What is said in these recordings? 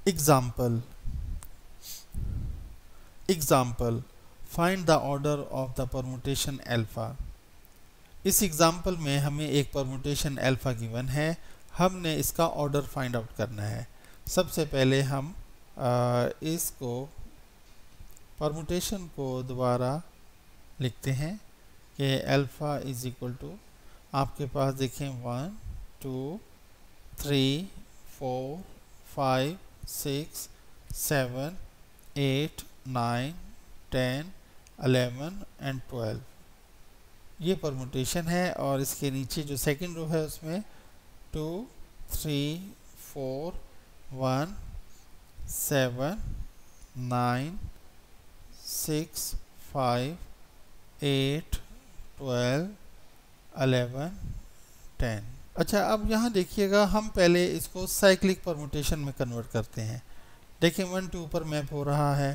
Example. Example. Find the order of the permutation alpha. इस example में हमें एक परमुटेशन अल्फा गिवन है, हमने इसका ऑर्डर फाइंड आउट करना है। सबसे पहले हम इसको परमुटेशन को दोबारा लिखते हैं कि अल्फा इज इक्वल टू, आपके पास देखें 1 2 3 4 5 6 7 8 9 10 11 एंड 12। ये परमुटेशन है और इसके नीचे जो सेकंड रो है उसमें 2 3 4 1 7 9 6 5 8 12 11 10। अच्छा, अब यहाँ देखिएगा, हम पहले इसको साइक्लिक परमुटेशन में कन्वर्ट करते हैं। देखिए 1 2 पर मैप हो रहा है,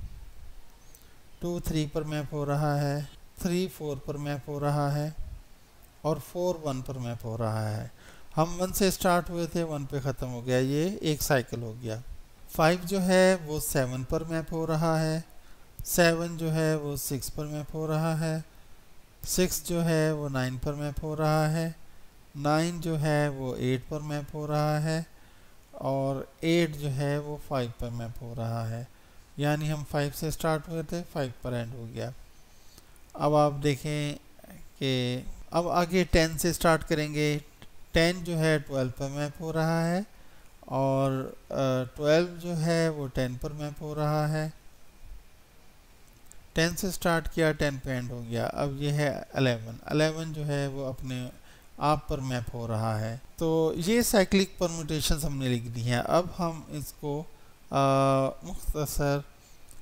2 3 पर मैप हो रहा है, 3 4 पर मैप हो रहा है और 4 1 पर मैप हो रहा है। हम 1 से स्टार्ट हुए थे, 1 पे ख़त्म हो गया, ये एक साइकिल हो गया। 5 जो है वो 7 पर मैप हो रहा है, 7 जो है वो 6 पर मैप हो रहा है, 6 जो है वो 9 पर मैप हो रहा है, 9 जो है वो 8 पर मैप हो रहा है और 8 जो है वो 5 पर मैप हो रहा है। यानी हम 5 से स्टार्ट हुए थे, 5 पर एंड हो गया। अब आप देखें कि अब आगे 10 से स्टार्ट करेंगे। 10 जो है 12 पर मैप हो रहा है और 12 जो है वो 10 पर मैप हो रहा है। 10 से स्टार्ट किया, 10 पे एंड हो गया। अब ये है 11 जो है वो अपने आप पर मैप हो रहा है। तो ये साइक्लिक परमुटेशंस हमने लिख दी हैं। अब हम इसको मुख्तसर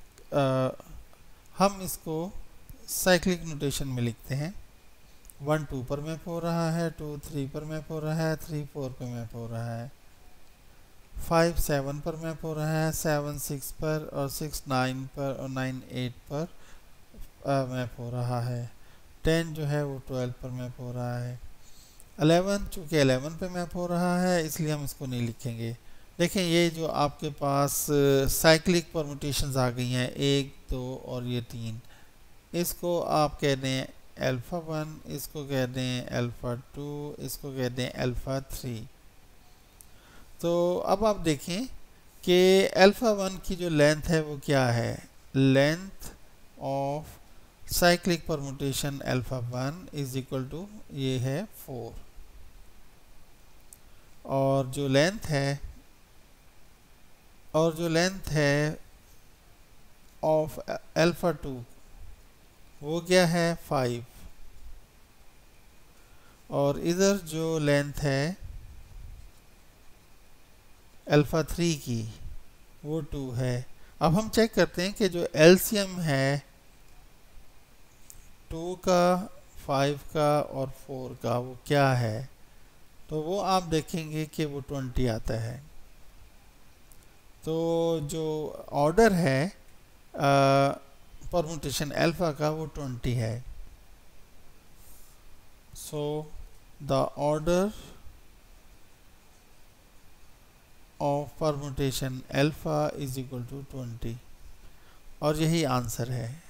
हम इसको साइक्लिक नोटेशन में लिखते हैं। 1 2 पर मैप हो रहा है, 2 3 पर मैप हो रहा है, 3 4 पर मैप हो रहा है, 5 7 पर मैप हो रहा है, 7 6 पर और 6 9 पर और 9 8 पर मैप हो रहा है। 10 जो है वो 12 पर मैप हो रहा है। 11 चूँकि 11 पे मैप हो रहा है इसलिए हम इसको नहीं लिखेंगे। देखें ये जो आपके पास साइक्लिक परमुटेशंस आ गई हैं, 1 2 और ये 3, इसको आप कह दें अल्फ़ा 1, इसको कह दें अल्फ़ा 2, इसको कह दें अल्फ़ा 3। तो अब आप देखें कि अल्फ़ा 1 की जो लेंथ है वो क्या है, length of cyclic permutation alpha 1 is equal to, ये है 4, और जो लेंथ है ऑफ अल्फ़ा 2 वो क्या है 5, और इधर जो लेंथ है अल्फ़ा 3 की वो 2 है। अब हम चेक करते हैं कि जो एलसीएम है 2 का, 5 का और 4 का वो क्या है, तो वो आप देखेंगे कि वो 20 आता है। तो जो ऑर्डर है परमुटेशन अल्फा का वो 20 है। So the order of permutation alpha is equal to 20, और यही आंसर है।